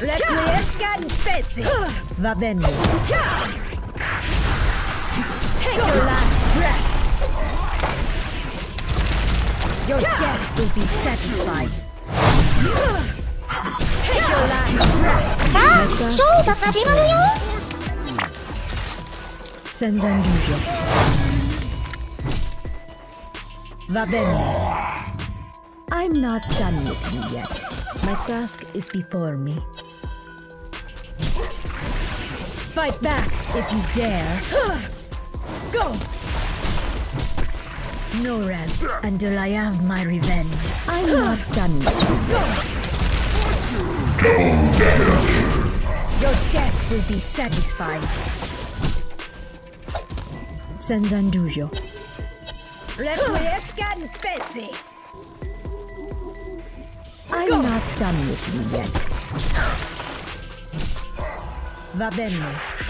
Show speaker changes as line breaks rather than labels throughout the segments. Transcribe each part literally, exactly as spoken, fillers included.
Requiescat in pezzi. Va bene. Take Go. Your last breath. Your death will be satisfied. Take your last breath.
さあ、ショーが始まるよ。
Senza indugio. Va bene. I'm not done with you yet. My task is before me. Fight back if you dare. Go! No rest until I have my revenge. I'm not done with you yet. Your death will be satisfied. Senza indugio. Requiescat in pezzi. I'm Go. Not done with you yet. Va bene.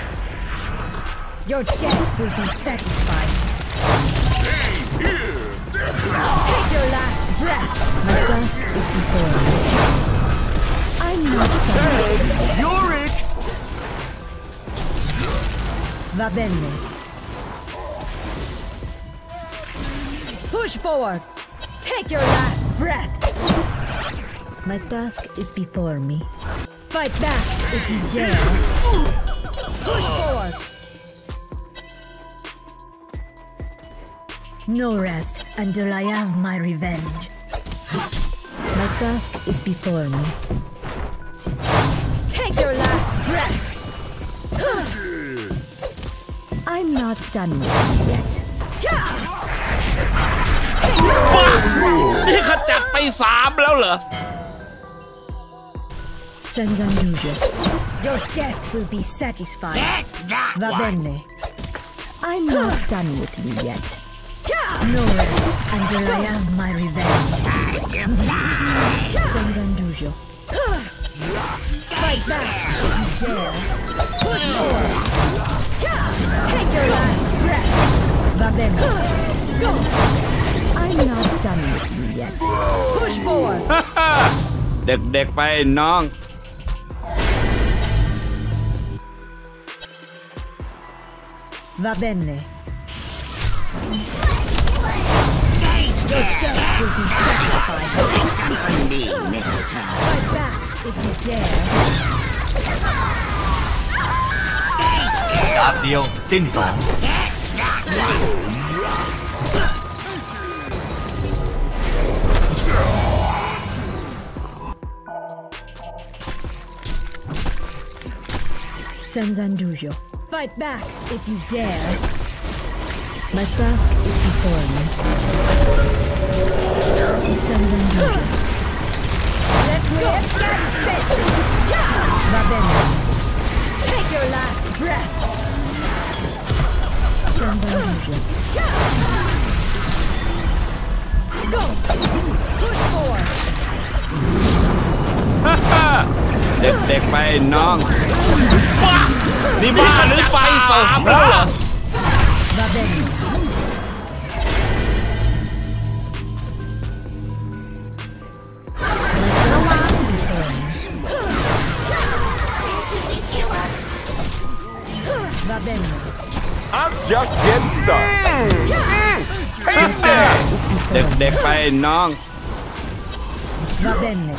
Your death will be satisfied. Take your last breath. My task is before me. I'm not done.
You're it.
Va bene. Push forward. Take your last breath. My task is before me. Fight back if you dare. Push forward. No rest until I have my revenge. My task is before me. Take your last breath. I'm not done with you yet.
นี่ขจัดไปสามแล้วเหรอ
Senza indugio. Your death will be satisfied. Va bene. I'm not done with you yet. No rest until I have my revenge. Senza indugio. Fight back if you dare. Push forward. Take your last breath. Va bene. Go. I'm not done with you yet. Push forward.
เด็กๆไปน้อง
Va bene. Your death will be satisfied. Fight back if you dare.
ดาบเดียวสิ้นสอง
Senza indugio. Fight back if you dare. My task is before me. Senza indugio. Requiescat in pezzi. Va bene. Take your last breath. Senza indugio. Go. Push forward.
เด็กๆไปน้องบ้านี่บ้าหรือไปสามแล้วเหรอ
Va bene. Va bene.
I'm just getting started
เด็กๆไปน้อง
Va bene.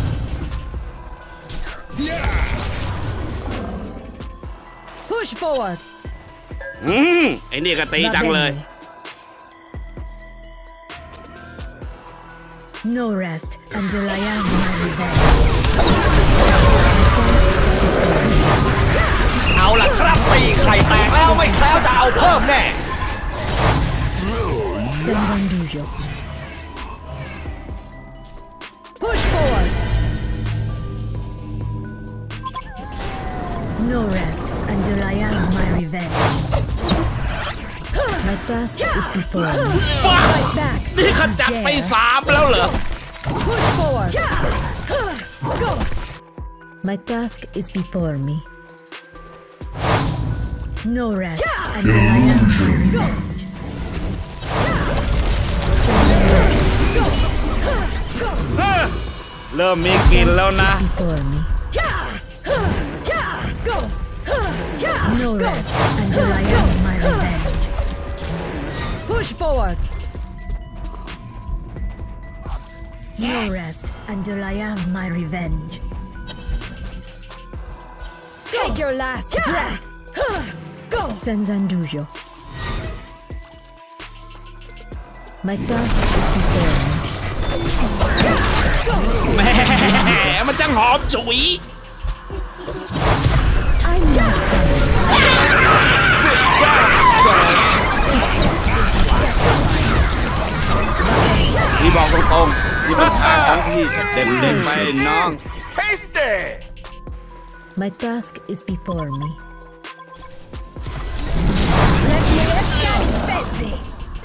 Push forward.
อืมไอ้นี่ก็ตีจังเลย
No rest until I have my revenge.
เอาล่ะครับปีไข่แตกแล้วไม่แคล้วจะเอาเพิ่มแน่
Senza indugio. Push forward. No rest until I have my revenge. My task is before me.
บ้า
Fight back.
นี่ขจัดไปสามแล้วเหรอ
Push forward. Go. My task is before me. No rest until I have my revenge. Go. Go.
เริ่มมีกลิ่นแล้วนะ
Before me. rest until I have my revenge. Push forward. No rest until I have my revenge. Take your last breath. Go. Senzandujo. My task is before me.
แหม่มันจังหอมฉุย
I'm not done.
พี่บอกตรงๆที่เป็นทางของพี่เด็กๆไปน้อง
Tasty
My task is before me. Let me escape, Betsy.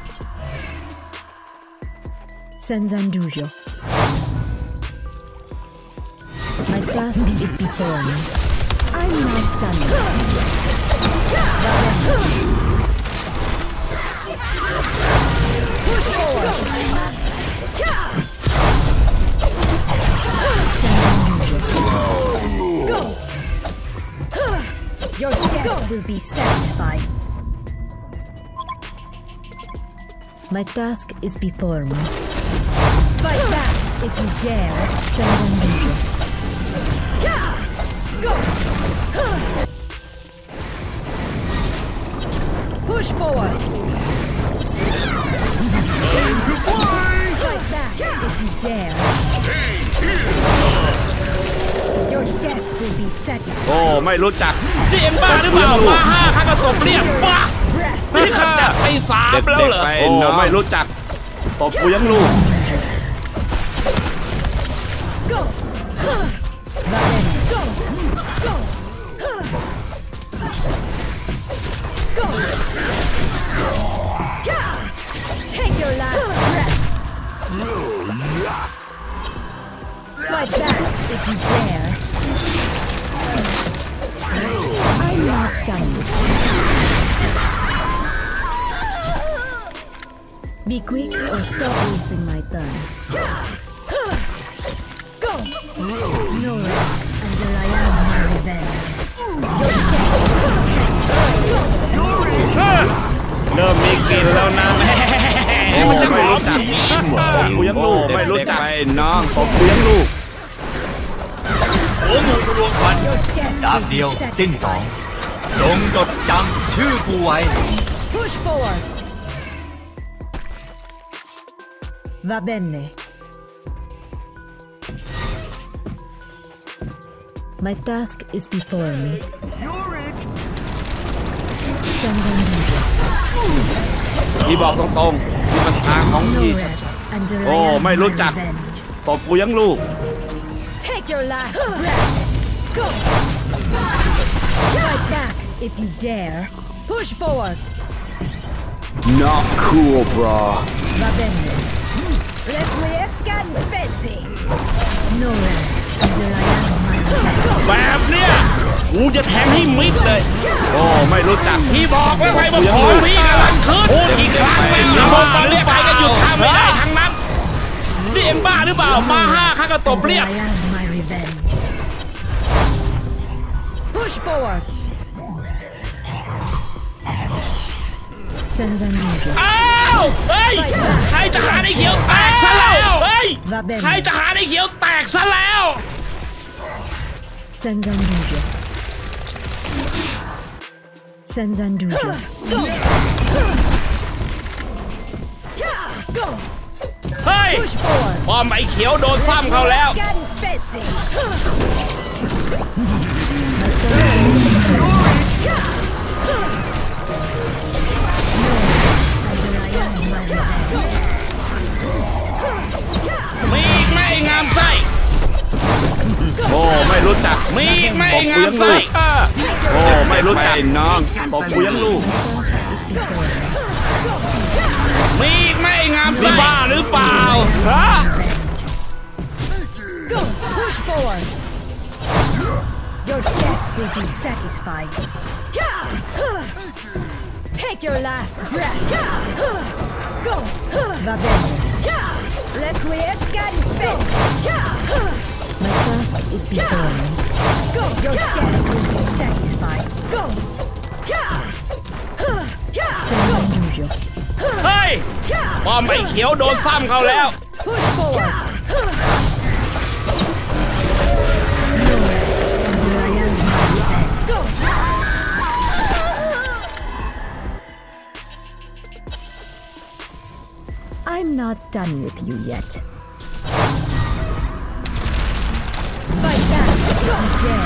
Senzandujo. My task is before me. I'm not done yet. Push forward. Senzandujo. Go. Your death will be satisfied. My task is before me. Fight back if you dare, Senzandujo. Go! Push forward! Fight back if you dare. Your death will be satisfied.
โอ้ไม่รู้จัก
นี่เอ็งบ้าหรือเปล่ามาห้าข้าก็ตบเรียกบ้านี่ข้าจัดไปสาม
เด็ก
แล้วเหรอ
ๆไปน้องไม่รู้จักตบกูยังลูก
Go! Valen, go! Go! Go! Take your last breath. Fight back if you dare. I'm not done. Be quick or stop wasting my time. Go! No rest until I have my revenge. Your death will be satisfied.
เริ่มมีกลิ่นแล้วนะแม่มันจะหอมฉุยตบกูยังลูกไม่รู้จักไปน้องตบกูยังลูก
โอ้โหรวมกัน
Your death
ดาบ
will
เดียว
be
สิ้นสอง
satisfied.
จงจดจำชื่อกูไว้
Push forward. Va bene. My task is before me. Senzandujo.
พี่บอกตรงๆที่มันทางของ
No
พี่
rest until I
Oh,
have
ไม่
my
รู้จัก
revenge.
ตบกูยังลูก
Take your last breath. Go. Fight back if you dare. Push forward.
Not cool bro
Va bene. Requiesca in Betsy. No rest until I have my revenge.
แบบเนี้ยกูจะแทงให้มิดเลย โอ้ไม่รู้จัก
พี่บอกไว้ไว้ว่าของพี่กำลังขึ้นพูดกี่ครั้งแล้วบอกมาเรียกใครก็หยุดข้าไม่ได้ทั้งนั้นนี่เอ็งบ้าหรือเปล่ามาห้าข้าก็ตบเรียก
I have my revenge. Push forward. Senzandujo.
อ้าวเฮ้ยใครจะหาไอ้เขียวแตกซะแล้วเฮ้ยใครจะหาไอ้เขียวแตกซะแล้ว
Senzandujo. Senzandujo. Go.
เฮ้ย
Push forward.
พอไอ้เขียวโดนซ้ำเขาแล้ว
Requiesca in Betsy. Until I have my revenge.
มีอีกไหมไอ้งามไส้
โอ้ไม่รู้จัก
มีอีกไหม
ต
ไอ้
บกู
งาม
ยัง
ไส้
ลูกโอ้ไม่รู้จักน้องตบกูยังลูก
มีอีกไหมไอ้งามไส้บ้าหรือเปล่าฮะ
Go! Push forward! Your death will be satisfied. Take your last breath. Go! Va bene. Requiesca in Betsy. My task is before me. Go! Your death will be satisfied. Go!
เฮ้ยป้อมไอ้เขียวโดนซ้ำเขาแล้ว
Push forward. No rest until I am dead. Go. I'm not done with you yet. Fight back. Dare.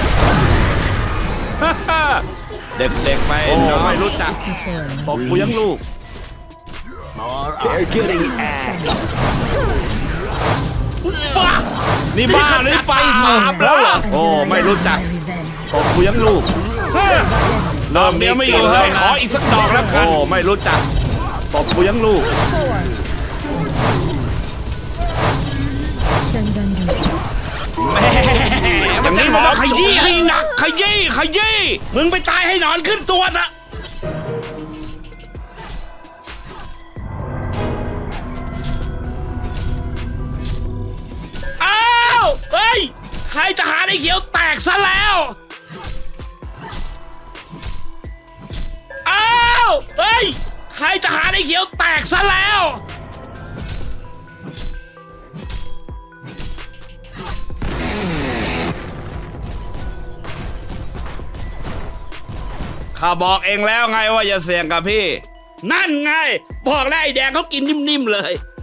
เด็กๆไปน้องไม่รู้จัก
Before me.
ตบกูยังลูก They're getting axed
บ้านี่บ้าหรือไฟสามแล้วเหรอ
โอ้ไม่รู้จัก
My revenge.
ตบกูยังลูก
รอบนี้ไม่อยู่เลยขออีกสักดอกแล้วกัน
โอ้ไม่รู้จักตบกูยังลูก
Forward. Sengan Yujo.
อย่างนี้มันต้องขยี้ให้หนักขยี้ขยี้มึงไปตายให้หนอนขึ้นตัวซะอ้าวเฮ้ยใครจะหาไอ้เขียวแตกซะแล้วอ้าวเฮ้ยใครจะหาไอ้เขียวแตกซะแล้ว
ข้าบอกเองแล้วไงว่าอย่าเสี่ยงกับพี่
นั่นไงบอกแล้วไอ้แดงเขากินนิ่มๆเลย